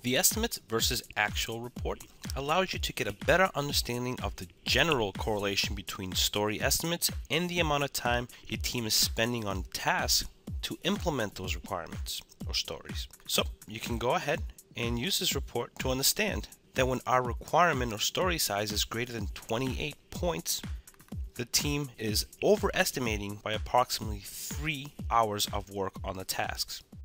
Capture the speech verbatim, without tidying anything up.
The estimates versus actual report allows you to get a better understanding of the general correlation between story estimates and the amount of time your team is spending on tasks to implement those requirements or stories. So you can go ahead and use this report to understand that when our requirement or story size is greater than twenty-eight points, the team is overestimating by approximately three hours of work on the tasks.